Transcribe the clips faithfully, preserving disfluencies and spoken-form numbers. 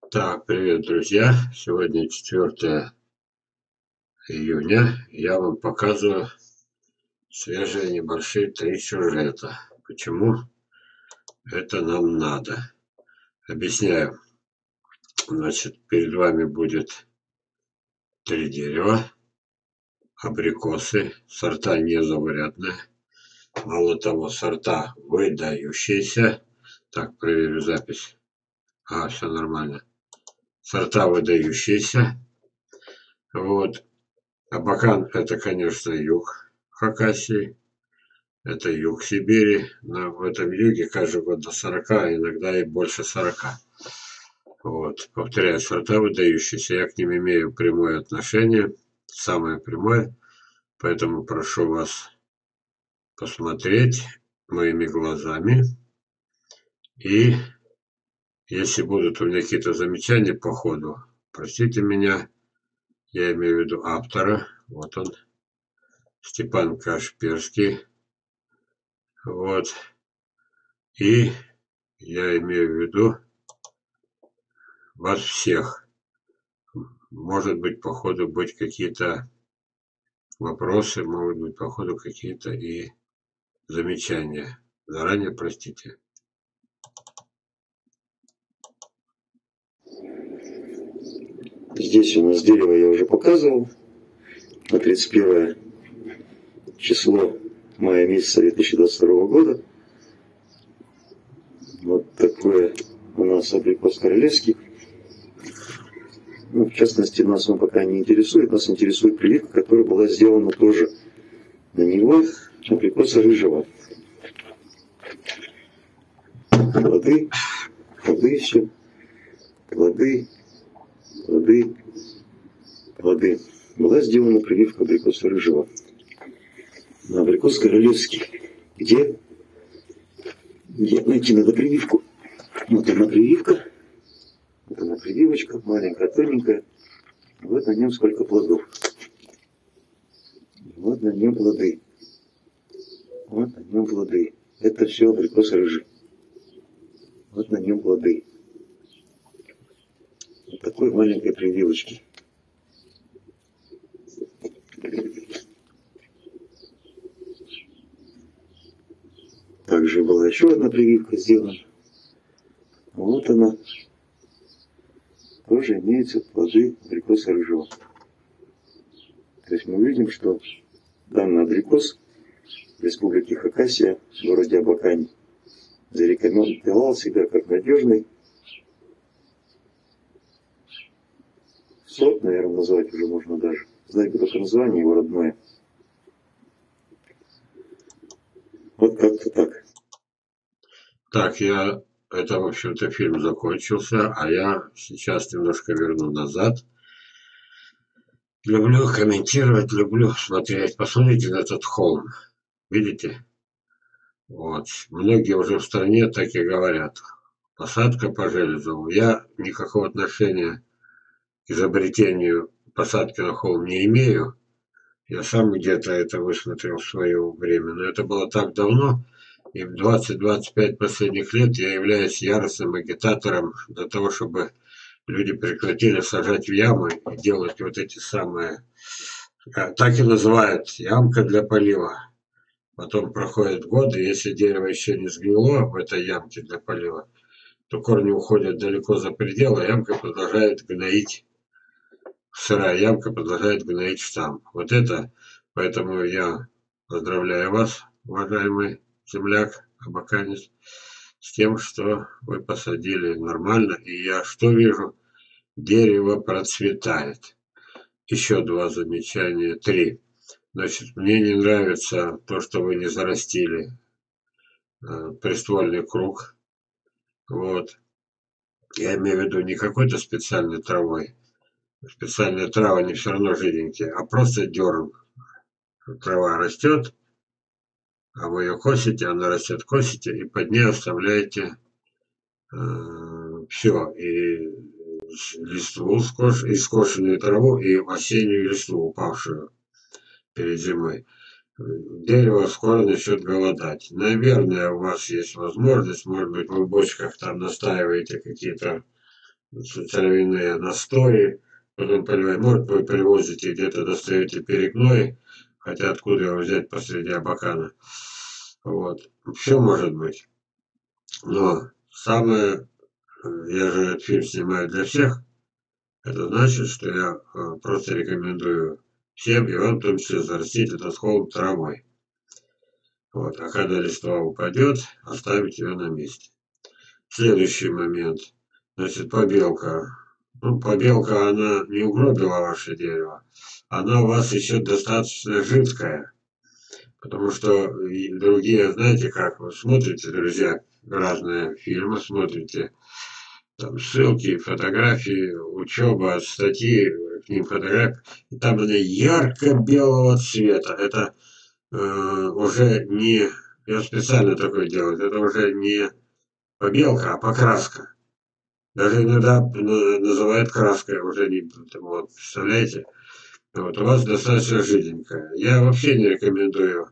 Так, привет, друзья! Сегодня четвёртое июня. Я вам показываю свежие небольшие три сюжета. Почему это нам надо? Объясняю. Значит, перед вами будет три дерева, абрикосы, сорта незаурядные. Мало того, сорта выдающиеся. Так, проверю запись. А, все нормально. Сорта выдающиеся. Вот. Абакан это, конечно, юг Хакасии. Это юг Сибири. Но в этом юге каждый год до сорока, а иногда и больше сорока. Вот. Повторяю, сорта выдающиеся. Я к ним имею прямое отношение. Самое прямое. Поэтому прошу вас посмотреть моими глазами. И если будут у меня какие-то замечания по ходу, простите меня. Я имею в виду автора. Вот он. Степан Кашперский. Вот. И я имею в виду вас всех. Может быть, по ходу быть какие-то вопросы, могут быть по ходу какие-то и замечания. Заранее простите. Здесь у нас дерево я уже показывал. На тридцать первое число мая месяца две тысячи двадцать второго года. Вот такое у нас абрикос королевский. Ну, в частности, нас он пока не интересует. Нас интересует прививка, которая была сделана тоже на него, абрикоса рыжего. Плоды, плоды все. Плоды, плоды, плоды. Была сделана прививка абрикоса рыжего. На абрикос королевский. Где? Где найти надо прививку? Вот она прививка. Вот она прививочка, маленькая, тоненькая. Вот на нем сколько плодов. Вот на нем плоды. Вот на нем плоды. Это все абрикос рыжий. Вот на нем плоды. Вот такой маленькой прививочки. Также была еще одна прививка сделана. Вот она. Тоже имеются плоды абрикоса рыжего. То есть мы видим, что данный абрикос в республике Хакасия, в городе Абакане, зарекомендовал себя как надежный сорт, наверное, назвать уже можно даже. Знаю только название его родное. Вот как-то так. Так, я... Это, в общем-то, фильм закончился, а я сейчас немножко верну назад. Люблю комментировать, люблю смотреть. Посмотрите на этот холм. Видите? Вот. Многие уже в стране так и говорят. Посадка по Железову. Я никакого отношения к изобретению посадки на холм не имею. Я сам где-то это высмотрел в свое время. Но это было так давно. И в двадцать-двадцать пять последних лет я являюсь яростным агитатором для того, чтобы люди прекратили сажать в ямы и делать вот эти самые, так и называют, ямка для полива. Потом проходят годы, если дерево еще не сгнило в этой ямке для полива, то корни уходят далеко за пределы, а ямка продолжает гноить, сырая ямка продолжает гноить штамм. Вот это, поэтому я поздравляю вас, уважаемый земляк, абаканец, с тем, что вы посадили нормально, и я что вижу? Дерево процветает. Еще два замечания, три. Значит, мне не нравится то, что вы не зарастили э, приствольный круг. Вот. Я имею в виду не какой-то специальной травой. Специальные травы, они все равно жиденькие, а просто дерн. Трава растет, а вы ее косите, она растет, косите, и под ней оставляете э, все. И листву, скош, и скошенную траву, и осеннюю листву, упавшую перед зимой. Дерево скоро начнет голодать. Наверное, у вас есть возможность, может быть, вы в бочках там настаиваете какие-то травяные настои, потом поливаете, может вы привозите где-то, достаете перегной, хотя откуда его взять посреди Абакана. Вот. Все может быть. Но самое, я же этот фильм снимаю для всех, это значит, что я э, просто рекомендую всем, и вам в том числе, зарастить этот холм травой. Вот. А когда листва упадет, оставить ее на месте. Следующий момент. Значит, побелка. Ну, побелка, она не угробила ваше дерево. Она у вас еще достаточно жидкая. Потому что и другие, знаете, как вы смотрите, друзья, разные фильмы, смотрите, там ссылки, фотографии, учеба, статьи, к ним фотографии, и там она ярко-белого цвета. Это э, уже не, я специально такое делаю, это уже не побелка, а покраска. Даже иногда называют краской, уже не, вот, представляете? Вот, у вас достаточно жиденькая. Я вообще не рекомендую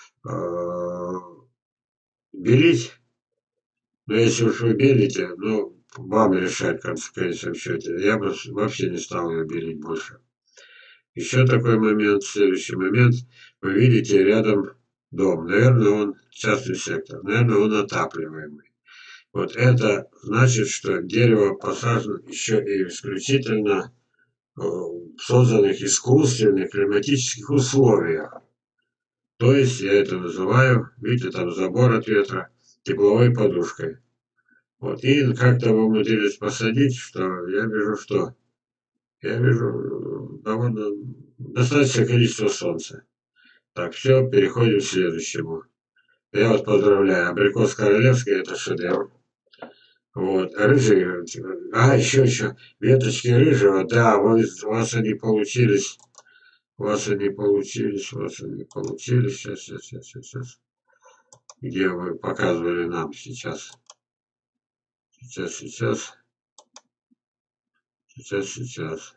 э, белить, но если уж вы белите, ну, вам решать, в конечном счете. Я бы вообще не стал ее белить больше. Еще такой момент, следующий момент. Вы видите рядом дом. Наверное, он частный сектор. Наверное, он отапливаемый. Вот это значит, что дерево посажено еще и исключительно в созданных искусственных климатических условиях. То есть я это называю, видите, там забор от ветра, тепловой подушкой. Вот. И как-то вы умудрились посадить, что я вижу, что я вижу довольно достаточное количество солнца. Так, все, переходим к следующему. Я вас поздравляю. Абрикос королевский — это шедевр. Вот, рыжий, а, еще, еще, веточки рыжего, да, у вас, у вас они получились, у вас они получились, у вас они получились, сейчас, сейчас, сейчас, сейчас, сейчас, где вы показывали нам сейчас, сейчас, сейчас, сейчас, сейчас.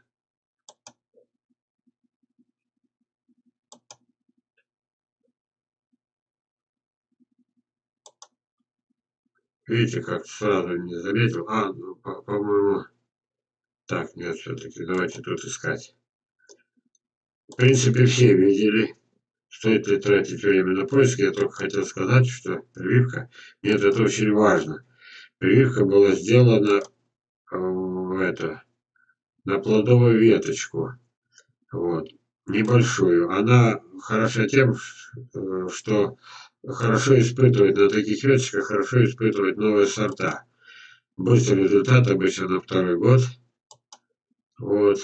Видите, как сразу не заметил, а, ну, по-моему, так, нет, все-таки, давайте тут искать. В принципе, все видели. Стоит ли тратить время на поиски, я только хотел сказать, что прививка, нет, это очень важно. Прививка была сделана в это, на плодовую веточку, вот, небольшую. Она хороша тем, что хорошо испытывает на таких веточках, хорошо испытывает новые сорта. Быстрый результат обычно на второй год. Вот.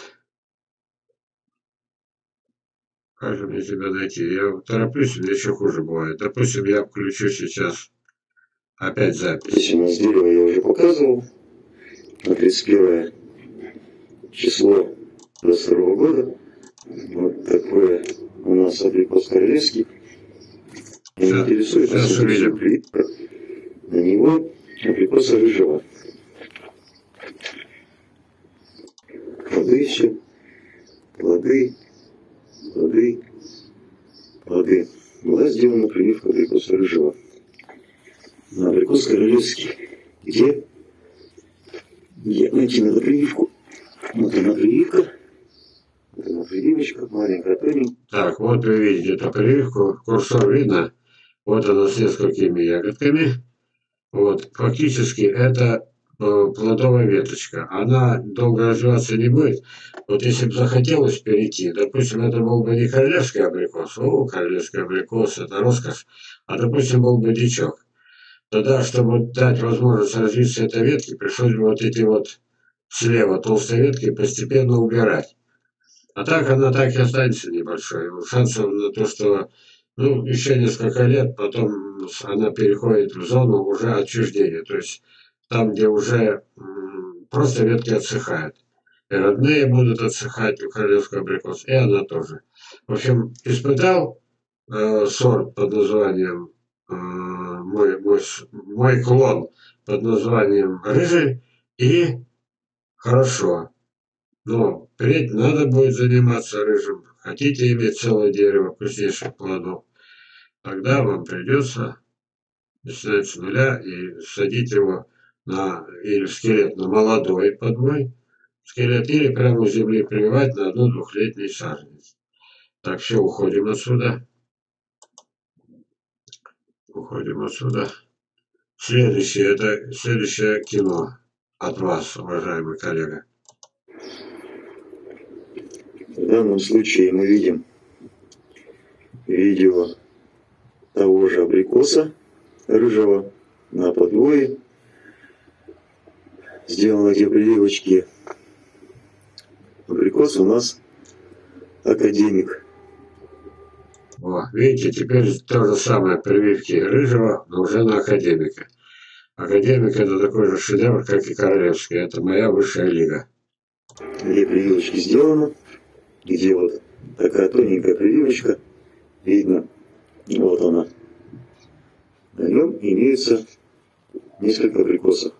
Как же мне тебя найти? Я тороплюсь, у меня еще хуже бывает. Допустим, я включу сейчас опять запись. Здесь у нас дерево я уже показывал. На тридцать первое число двадцать второго года. Вот такое у нас абрикос королевский. Меня интересует, сейчас увидим. Прививка на него абрикоса рыжего. Плоды все. Плоды. Плоды. Плоды. Была сделана прививка абрикоса рыжего. На абрикос королевский. Где? Где найти надо прививку? Вот она прививка. Вот она прививочка, маленькая, тоненькая. Так, вот вы видите эту прививку. Курсор видно. Вот она с несколькими ягодками. Вот, фактически это плодовая веточка. Она долго развиваться не будет. Вот если бы захотелось перейти, допустим, это был бы не королевский абрикос, о, королевский абрикос, это роскошь, а, допустим, был бы дичок. Тогда, чтобы дать возможность развиться этой ветке, пришлось бы вот эти вот слева толстые ветки постепенно убирать. А так она так и останется небольшой. Шансов на то, что ну, еще несколько лет, потом она переходит в зону уже отчуждения. То есть там, где уже м, просто ветки отсыхают. И родные будут отсыхать у королевского абрикоса, и она тоже. В общем, испытал э, сорт под названием, э, мой, мой, мой клон под названием рыжий, и хорошо. Но впредь надо будет заниматься рыжим. Хотите иметь целое дерево вкуснейших плодов, тогда вам придется начинать с нуля и садить его на, или скелет на молодой подвой скелет, или прямо у земли прививать на одну двухлетний саженец. Так, все, уходим отсюда. Уходим отсюда. Следующее, это следующее кино от вас, уважаемый коллега. В данном случае мы видим видео того же абрикоса рыжего на подвое. Сделано где прививочки. Абрикос у нас академик. О, видите, теперь то же самое прививки рыжего, но уже на академика. Академик это такой же шедевр, как и королевский. Это моя высшая лига. Где прививочки сделаны, где вот такая тоненькая прививочка, видно, вот она. На нем имеется несколько абрикосов.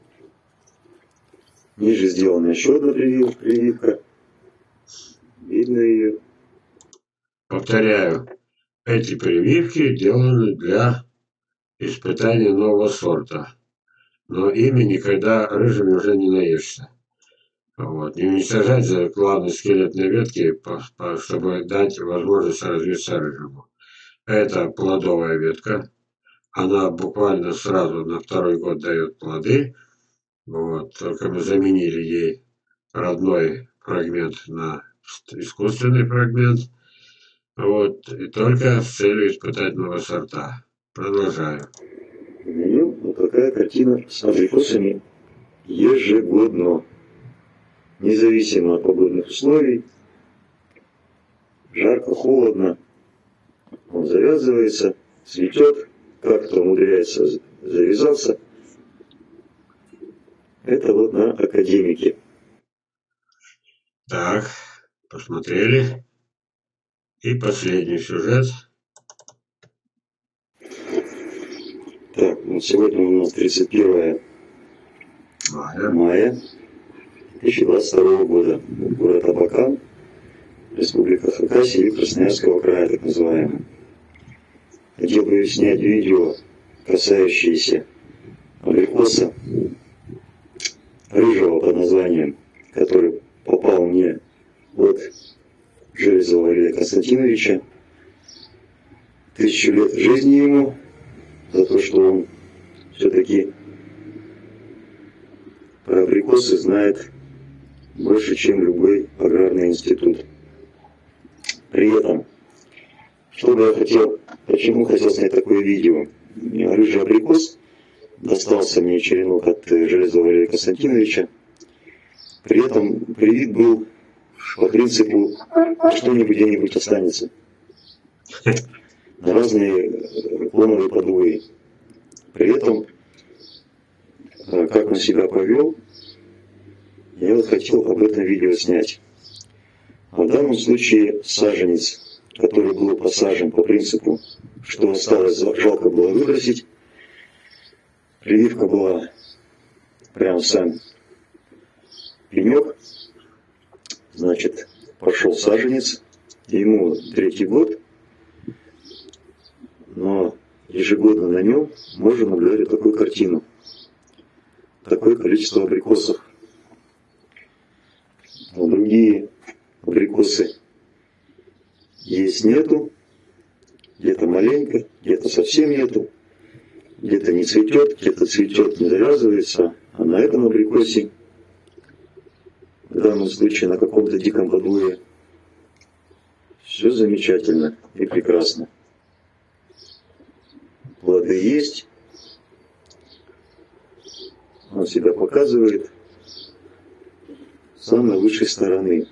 Ниже сделана еще одна прививка. Видно ее. Повторяю, эти прививки деланы для испытания нового сорта. Но ими никогда рыжими уже не наешься. Вот. Не уничтожать же главные скелетные ветки, чтобы дать возможность развиться рыжему. Это плодовая ветка. Она буквально сразу на второй год дает плоды. Вот. Только мы заменили ей родной фрагмент на искусственный фрагмент. Вот. И только с целью испытать новые сорта. Продолжаю. Ну, вот такая картина с абрикосами ежегодно. Независимо от погодных условий. Жарко, холодно. Он завязывается, цветет, как-то умудряется завязаться. Это вот на академике. Так, посмотрели. И последний сюжет. Так, вот сегодня у нас тридцать первое мая две тысячи двадцать второго года. Город Абакан, Республика Хакасия и Красноярского края, так называемый. Хотел бы снять видео, касающееся абрикоса рыжего под названием, который попал мне от Железова Илья Константиновича. Тысячу лет жизни ему за то, что он все-таки про абрикосы знает больше, чем любой аграрный институт. При этом, что бы я хотел, почему хотел снять такое видео? Рыжий абрикос достался мне черенок от Железова Илья Константиновича. При этом привит был по принципу что-нибудь где-нибудь останется. На разные клоновые подвои. При этом, как он себя повел, я вот хотел об этом видео снять. А в данном случае саженец, который был посажен по принципу, что осталось, жалко было выбросить. Прививка была прям сам пенек. Значит, пошел саженец, ему третий год, но ежегодно на нем можно наблюдать такую картину. Такое количество абрикосов. Но другие абрикосы есть нету, где-то маленько, где-то совсем нету, где-то не цветет, где-то цветет, не завязывается, а на этом абрикосе, в данном случае на каком-то диком подвое, все замечательно и прекрасно. Плоды есть, он себя показывает с самой лучшей стороны.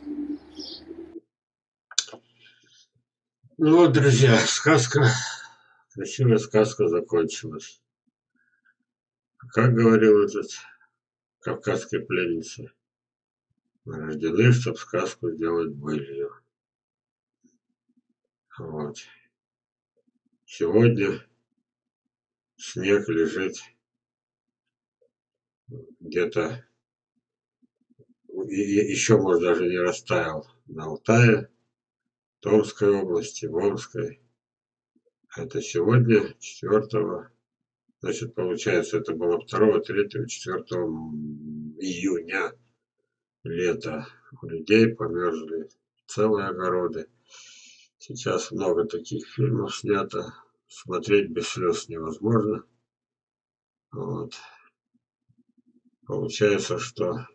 Ну вот, друзья, сказка, красивая сказка закончилась. Как говорил этот кавказской пленнице, мы рождены, чтоб сказку сделать былью. Вот. Сегодня снег лежит где-то, еще, может, даже не растаял на Алтае, Томской области, в Омской. Это сегодня, четвёртого Значит, получается, это было второго, третьего, четвёртого июня. Лето. У людей померзли целые огороды. Сейчас много таких фильмов снято. Смотреть без слез невозможно. Вот. Получается, что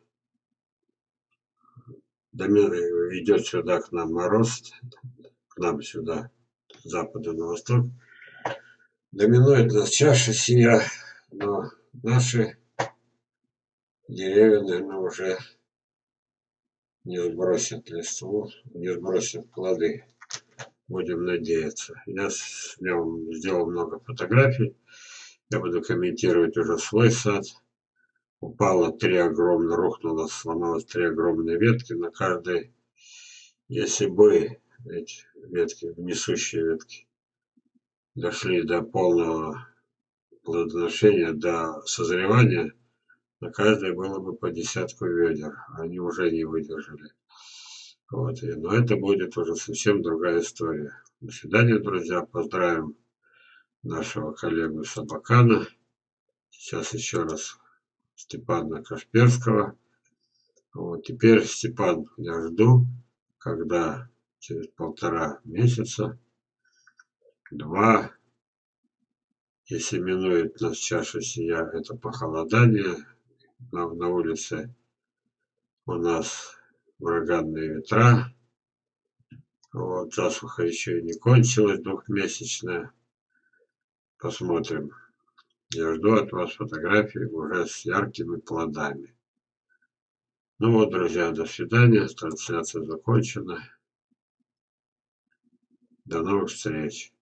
идет сюда к нам мороз, к нам сюда, с запада на восток. Доминует нас чаша сия, но наши деревья, наверное, уже не сбросят листву, не сбросят плоды. Будем надеяться. Я с нем сделал много фотографий. Я буду комментировать уже свой сад. Упало три огромные, рухнуло, сломалось три огромные ветки. На каждой, если бы эти ветки, несущие ветки, дошли до полного плодоношения, до созревания, на каждой было бы по десятку ведер. Они уже не выдержали. Вот. Но это будет уже совсем другая история. До свидания, друзья. Поздравим нашего коллегу Собакана. Сейчас еще раз Степана Кашперского. Вот. Теперь, Степан, я жду, когда через полтора месяца, два, если минует нас чаша сия, это похолодание. На, на улице у нас ураганные ветра. Вот, засуха еще и не кончилась, двухмесячная. Посмотрим. Я жду от вас фотографии уже с яркими плодами. Ну вот, друзья, до свидания. Трансляция закончена. До новых встреч.